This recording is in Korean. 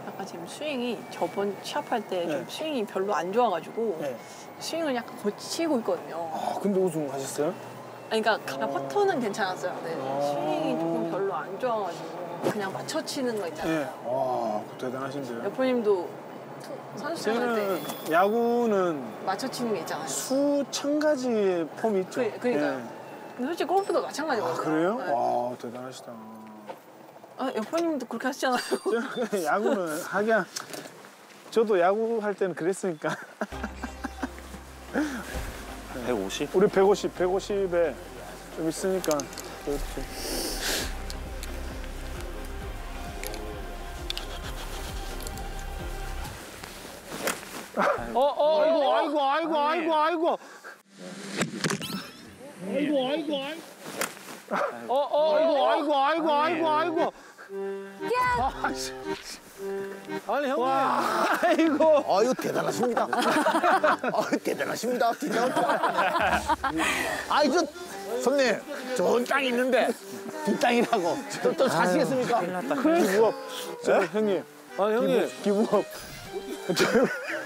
약간 지금 스윙이 저번 시합할 때 좀 네. 스윙이 별로 안 좋아가지고 네. 스윙을 약간 고치고 있거든요. 아, 근데 우승하셨어요? 아니, 그러니까 퍼터는 괜찮았어요. 근데 스윙이 조금 별로 안 좋아가지고 그냥 맞춰 치는 거 있잖아요. 네. 와, 대단하신데요. 여포님도 선수 생활 저는 때 야구는 맞춰 치는 게 있잖아요. 수천 가지 폼이 있죠. 그러니까요. 네. 근데 솔직히 골프도 마찬가지거든요. 아, 그래요? 네. 와, 대단하시다. 아, 여포님도 그렇게 하시잖아요. 저는 야구는 하긴 저도 야구 할 때는 그랬으니까. 150? 우리 150에 좀 있으니까 그렇지. 아이고. 아니 형님. 아이고. 아유 대단하십니다. 아유 대단하십니다. 아이 저 손님 좋은 땅이 있는데 뒷땅이라고 또 사시겠습니까? 기부업. 저 형님. 아 형님. 기부업.